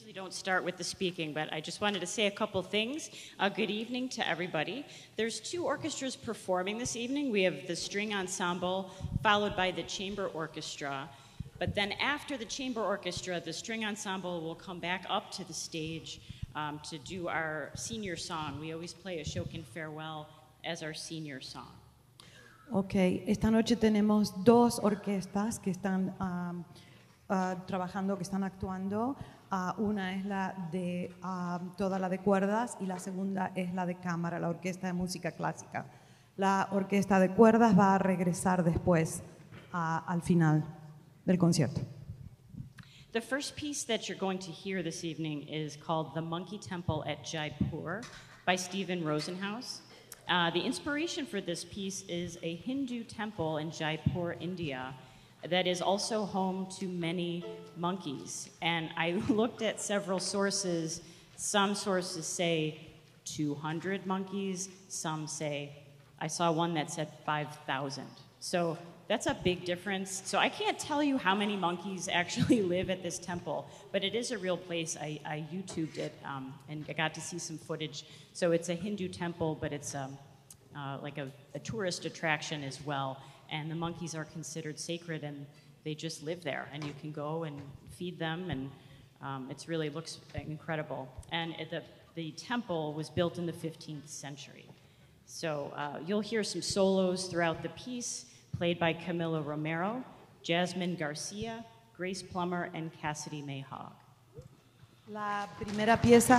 usually don't start with the speaking, but I just wanted to say a couple things. Good evening to everybody. There's two orchestras performing this evening. We have the string ensemble, followed by the chamber orchestra. But then after the chamber orchestra, the string ensemble will come back up to the stage to do our senior song. We always play Ashokan Farewell as our senior song. Ok, esta noche tenemos dos orquestas que están trabajando, que están actuando. Una es la de toda la de cuerdas y la segunda es la de cámara, la orquesta de música clásica. La orquesta de cuerdas va a regresar después al final del concierto. The first piece that you're going to hear this evening is called The Monkey Temple at Jaipur by Stephen Rosenhaus. The inspiration for this piece is a Hindu temple in Jaipur, India, that is also home to many monkeys. And I looked at several sources. Some sources say 200 monkeys. Some say, I saw one that said 5,000. So that's a big difference. So I can't tell you how many monkeys actually live at this temple, but it is a real place. I YouTubed it and I got to see some footage. So it's a Hindu temple, but it's like a tourist attraction as well. And the monkeys are considered sacred and they just live there. And you can go and feed them and it really looks incredible. And the temple was built in the 15th century. So you'll hear some solos throughout the piece, played by Camila Romero, Jasmine Garcia, Grace Plummer, and Cassidy Mayhog. La primera pieza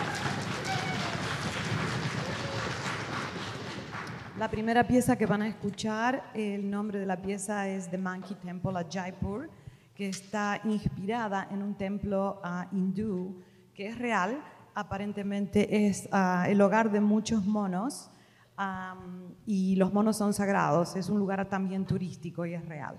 que van a escuchar, el nombre de la pieza es The Monkey Temple at Jaipur, que está inspirada en un templo hindú que es real, aparentemente es el hogar de muchos monos. Y los monos son sagrados, es un lugar también turístico y es real.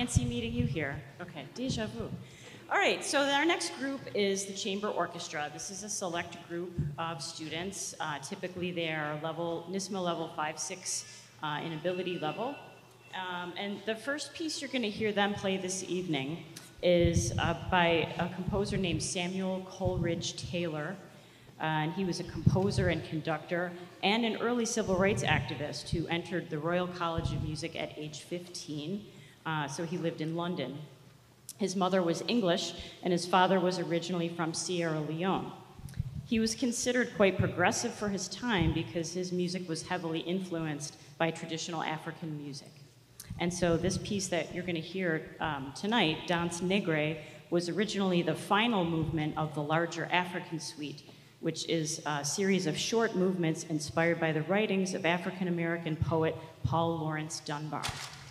fancy meeting you here. Okay, deja vu. All right, so our next group is the Chamber Orchestra. This is a select group of students. Typically, they are NISMA level 5-6 in ability level. And the first piece you're going to hear them play this evening is by a composer named Samuel Coleridge Taylor. And he was a composer and conductor and an early civil rights activist who entered the Royal College of Music at age 15. So he lived in London. His mother was English, and his father was originally from Sierra Leone. He was considered quite progressive for his time because his music was heavily influenced by traditional African music. And so this piece that you're going to hear tonight, Danse Negre, was originally the final movement of the larger African suite, which is a series of short movements inspired by the writings of African-American poet Paul Laurence Dunbar.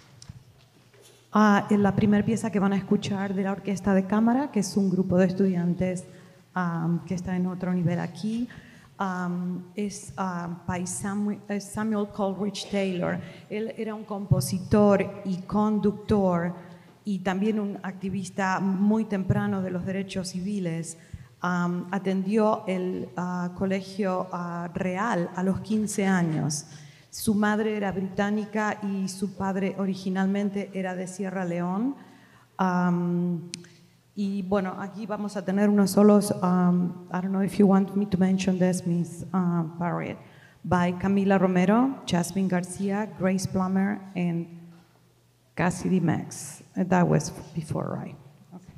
Es la primera pieza que van a escuchar de la Orquesta de Cámara, que es un grupo de estudiantes que está en otro nivel aquí. Es by Samuel Coleridge Taylor. Él era un compositor y conductor y también un activista muy temprano de los derechos civiles. Atendió el colegio real a los 15 años. Su madre era británica y su padre originalmente era de Sierra Leone. Y bueno, aquí vamos a tener unos solos, I don't know if you want me to mention this, Miss Barrett, by Camila Romero, Jasmine Garcia, Grace Plummer, and Cassidy Max. That was before, right? Okay.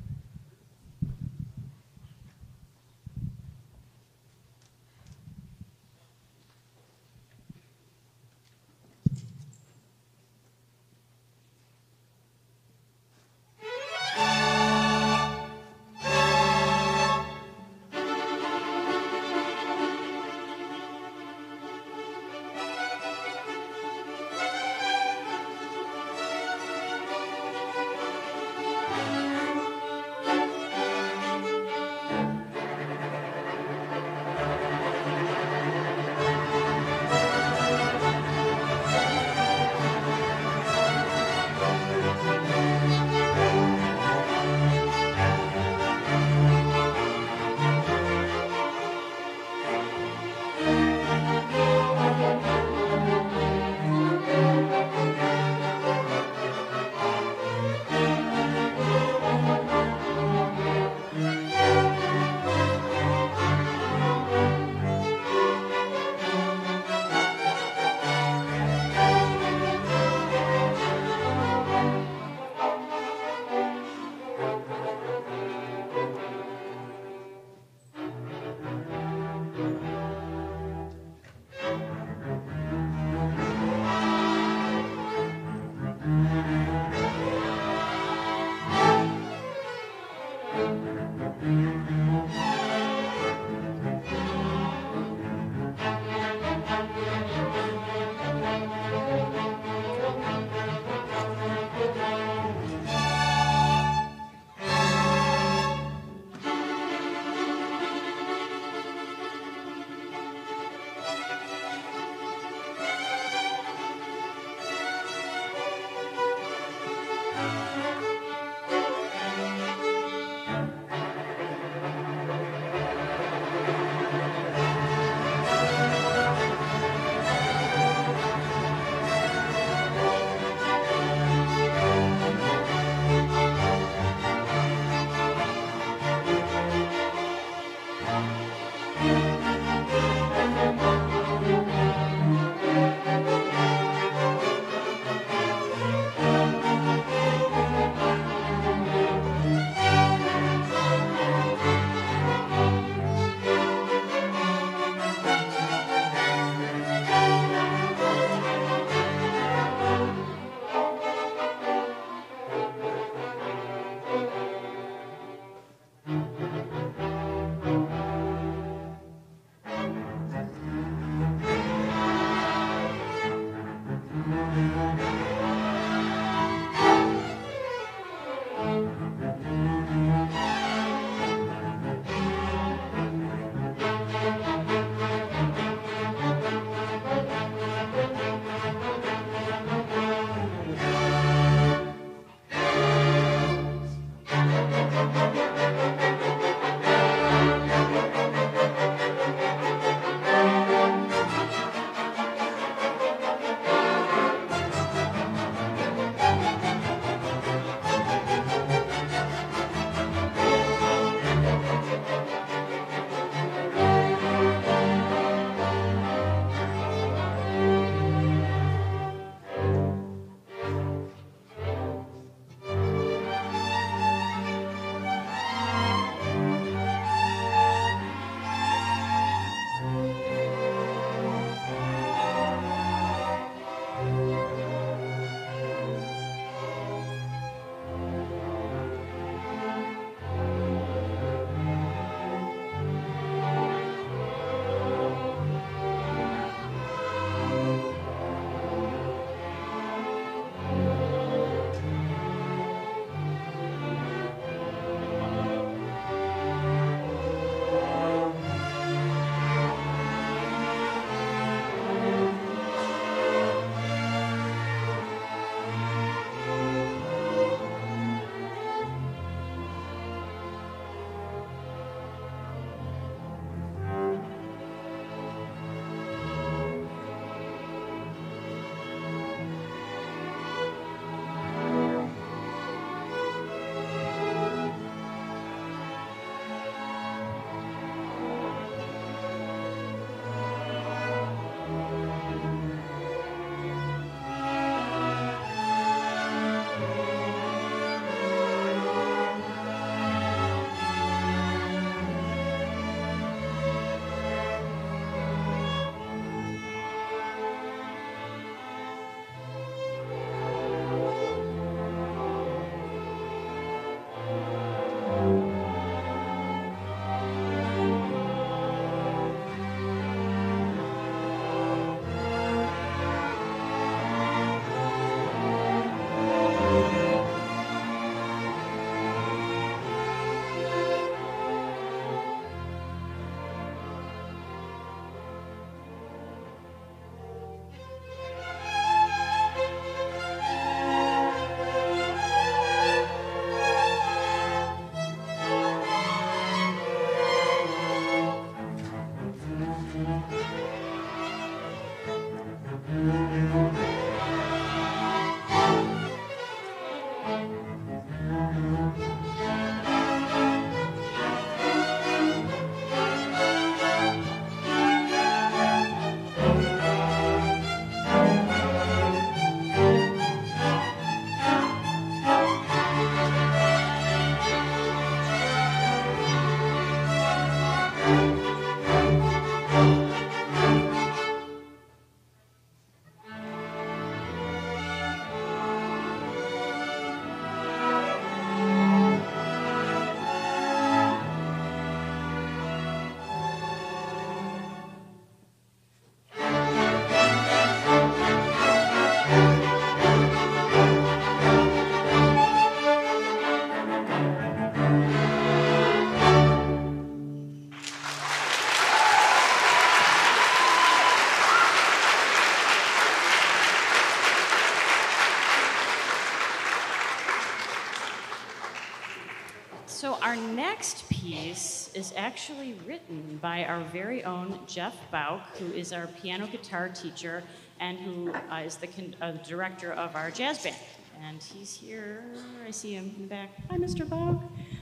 is actually written by our very own Jeff Bauk, who is our piano guitar teacher and who is the director of our jazz band. And he's here. I see him in the back. Hi, Mr. Bauk.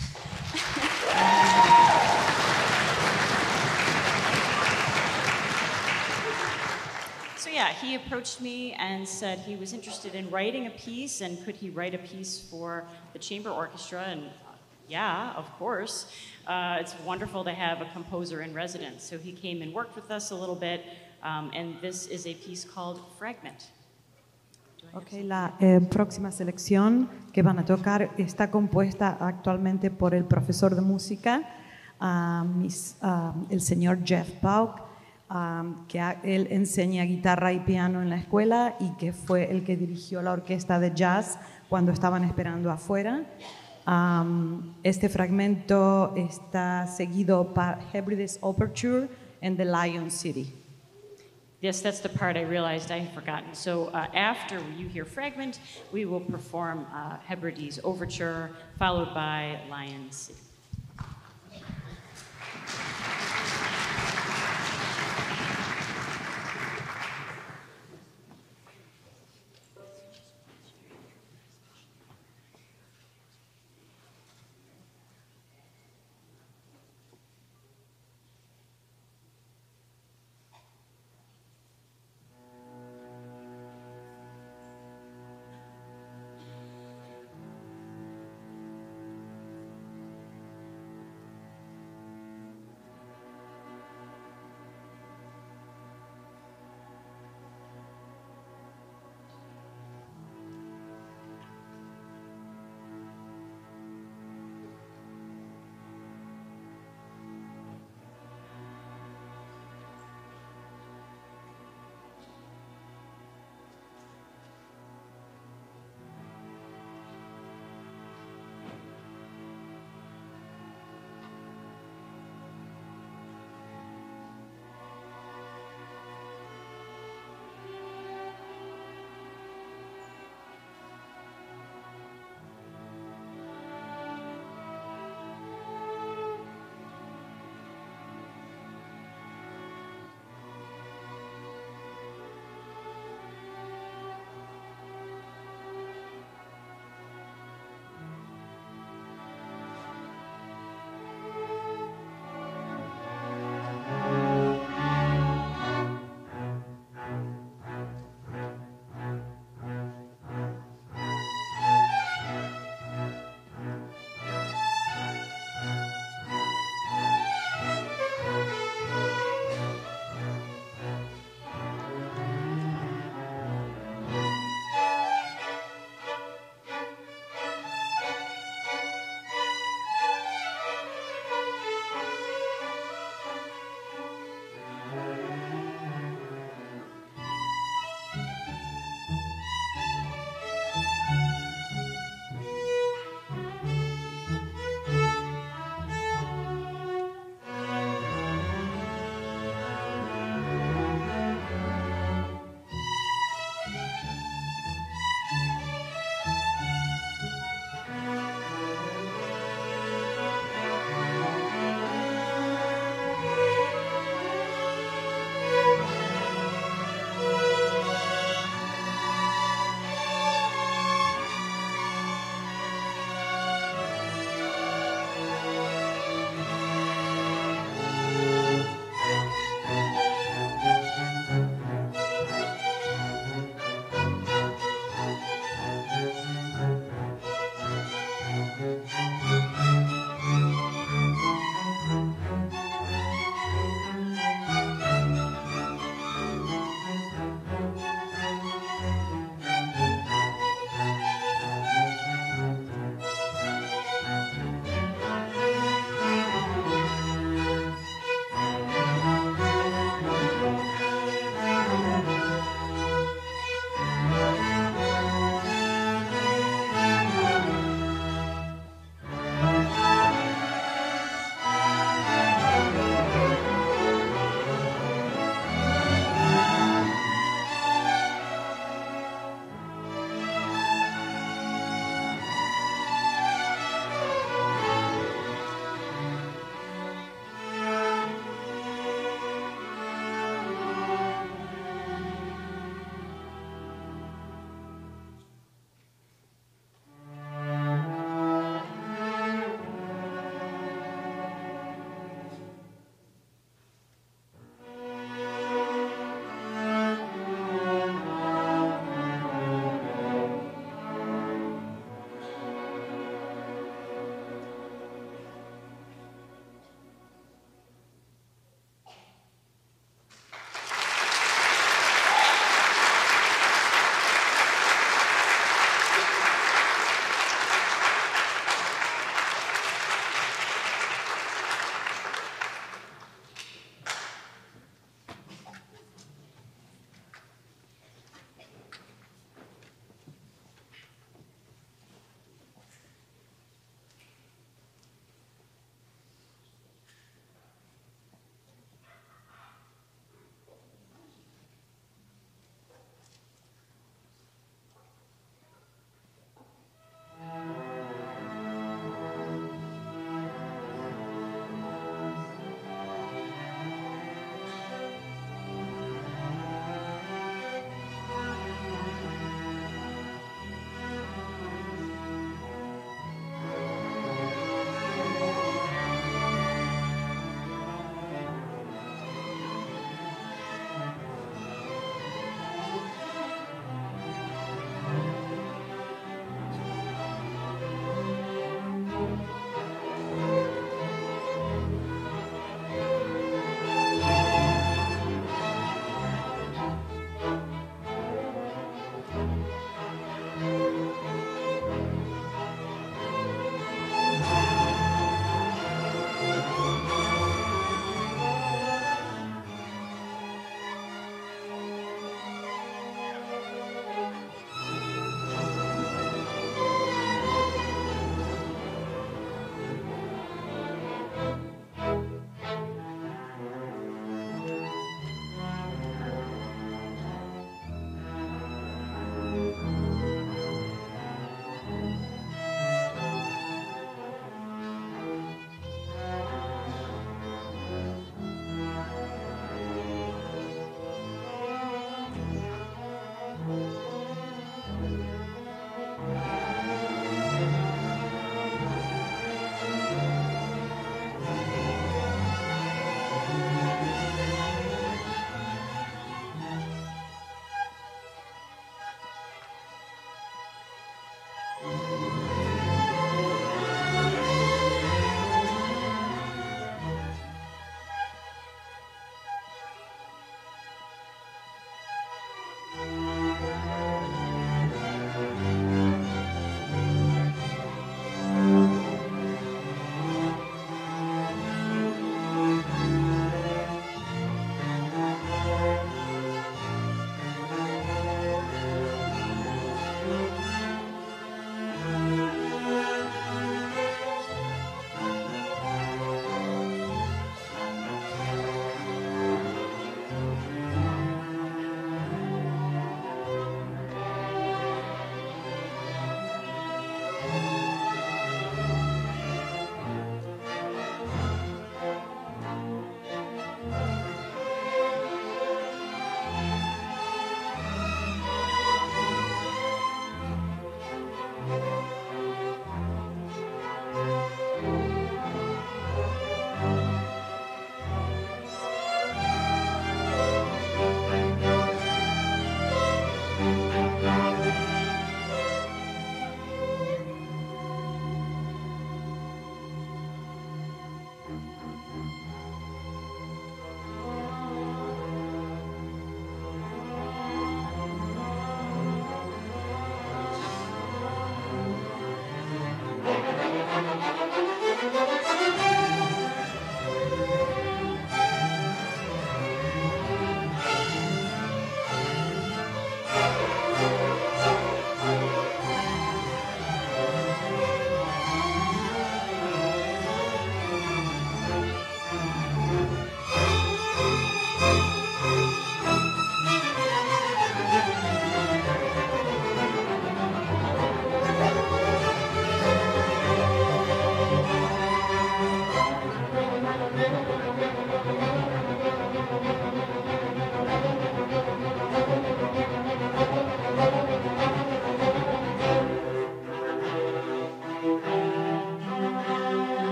So yeah, he approached me and said he was interested in writing a piece, and could he write a piece for the chamber orchestra? And yeah, of course. It's wonderful to have a composer in residence. So he came and worked with us a little bit, and this is a piece called Fragment. Ok, la próxima selección que van a tocar está compuesta actualmente por el profesor de música, el señor Jeff Bauk, él enseña guitarra y piano en la escuela y que fue el que dirigió la orquesta de jazz cuando estaban esperando afuera. Este fragmento está seguido por Hebrides Overture en The Lion City. Yes, that's the part I realized I had forgotten. So after you hear Fragment, we will perform Hebrides Overture, followed by Lion City.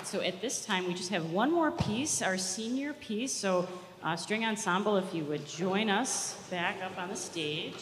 So at this time, we just have one more piece, our senior piece. So string ensemble, if you would join us back up on the stage.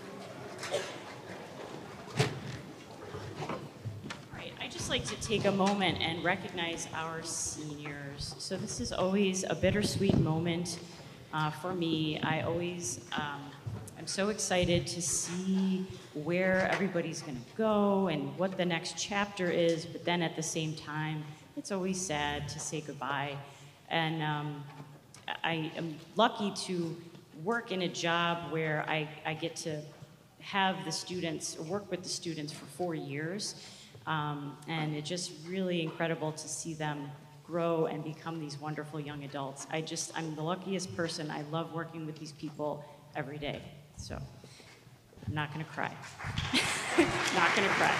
All right, I'd just like to take a moment and recognize our seniors. So this is always a bittersweet moment for me. I'm so excited to see where everybody's going to go and what the next chapter is, but then at the same time, it's always sad to say goodbye. And I am lucky to work in a job where I get to have the students, work with the students for 4 years. And it's just really incredible to see them grow and become these wonderful young adults. I'm the luckiest person. I love working with these people every day. So I'm not going to cry. Not going to cry.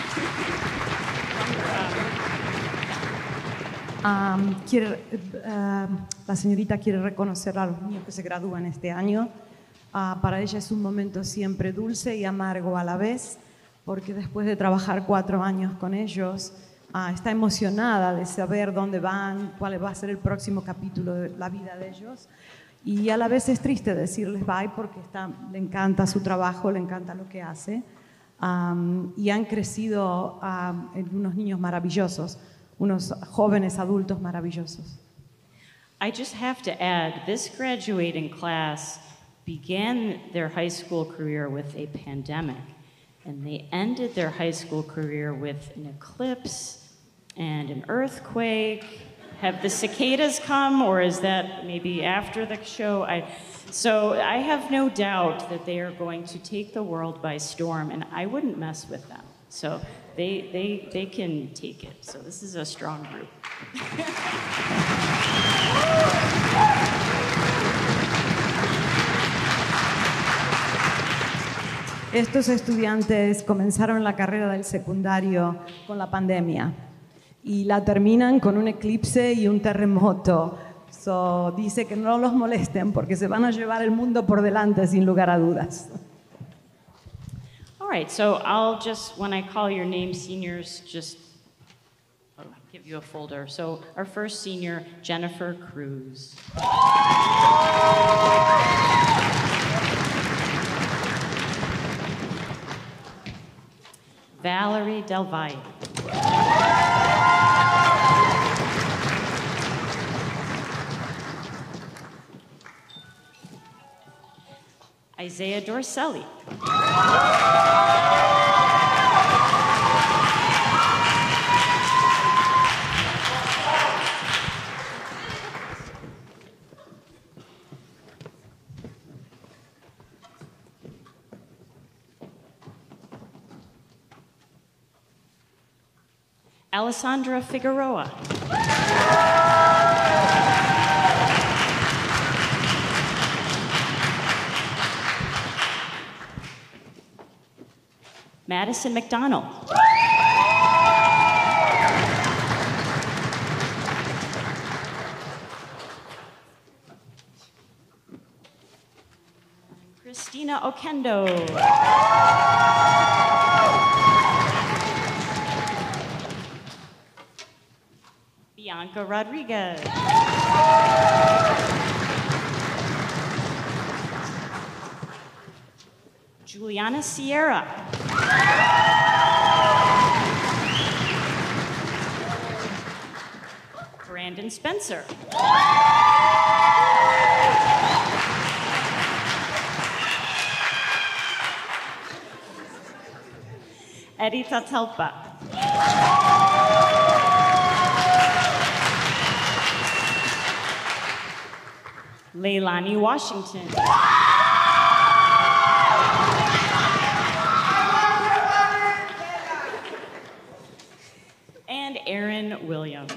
La señorita quiere reconocer a los niños que se gradúan este año. Para ella es un momento siempre dulce y amargo a la vez, porque después de trabajar 4 años con ellos, está emocionada de saber dónde van, cuál va a ser el próximo capítulo de la vida de ellos. Y a la vez es triste decirles bye porque le encanta su trabajo, le encanta lo que hace. Y han crecido en unos niños maravillosos, unos jóvenes adultos maravillosos. I just have to add, this graduating class began their high school career with a pandemic, and they ended their high school career with an eclipse and an earthquake. Have the cicadas come, or is that maybe after the show? So I have no doubt that they are going to take the world by storm, and I wouldn't mess with them. So they can take it. So this is a strong group. Estos estudiantes comenzaron la carrera del secundario con la pandemia y la terminan con un eclipse y un terremoto. Dice que no los molesten porque se van a llevar el mundo por delante sin lugar a dudas. All right, so I'll just, when I call your name, seniors, I'll give you a folder. So our first senior, Jennifer Cruz. Valerie Del Valle. Isaiah Dorselli. Alessandra Figueroa. Madison McDonald. Christina Okendo. Bianca Rodriguez. Juliana Sierra. Brandon Spencer. Eddie Tatelpa. Leilani Washington. And Aaron Williams.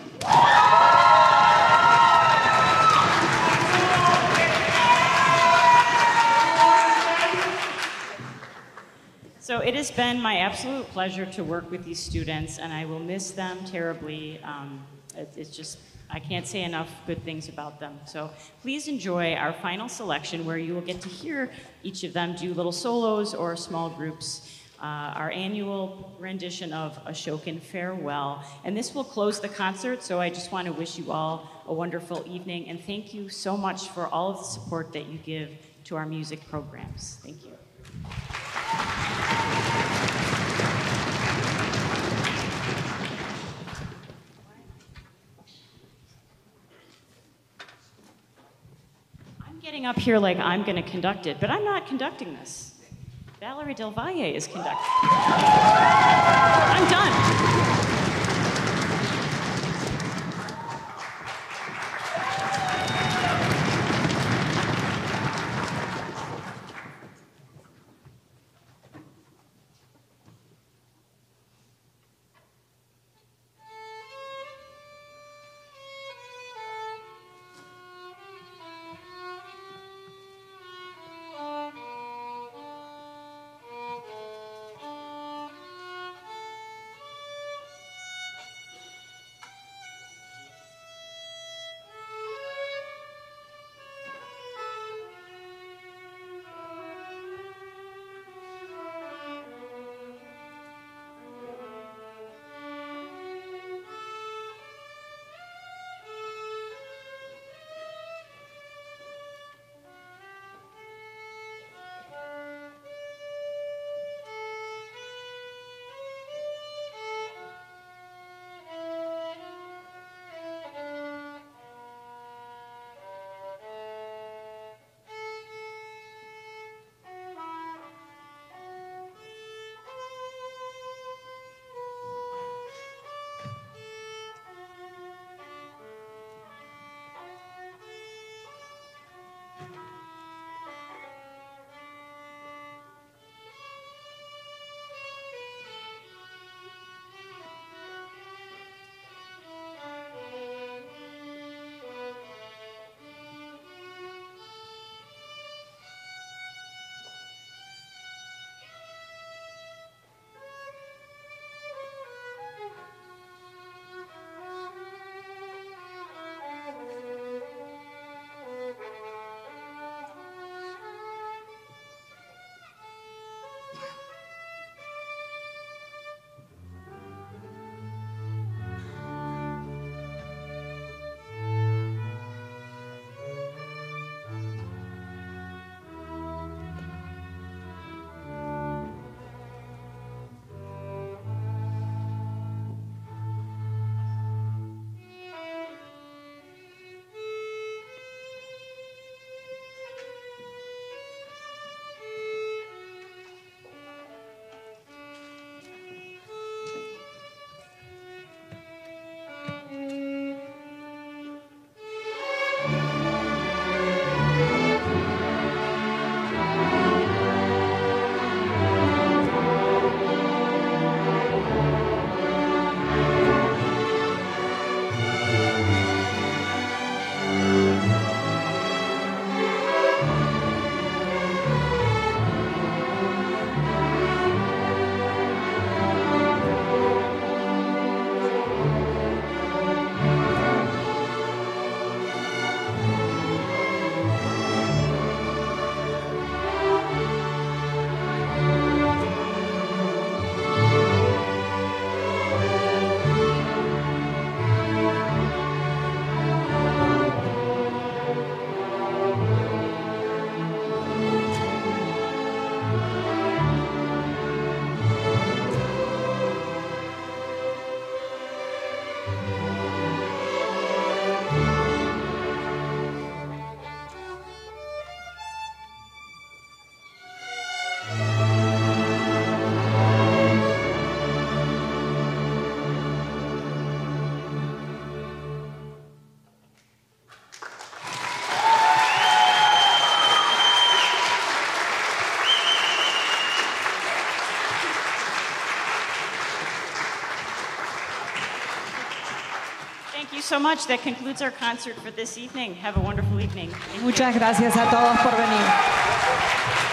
So it has been my absolute pleasure to work with these students, and I will miss them terribly. It's just, I can't say enough good things about them. So please enjoy our final selection where you will get to hear each of them do little solos or small groups our annual rendition of Ashokan Farewell. And this will close the concert, so I just want to wish you all a wonderful evening, and thank you so much for all of the support that you give to our music programs. Thank you. I'm getting up here like I'm going to conduct it, but I'm not conducting this. Valerie Del Valle is conducting. I'm done. Thank you so much. That concludes our concert for this evening. Have a wonderful evening. Muchas gracias a todos por venir.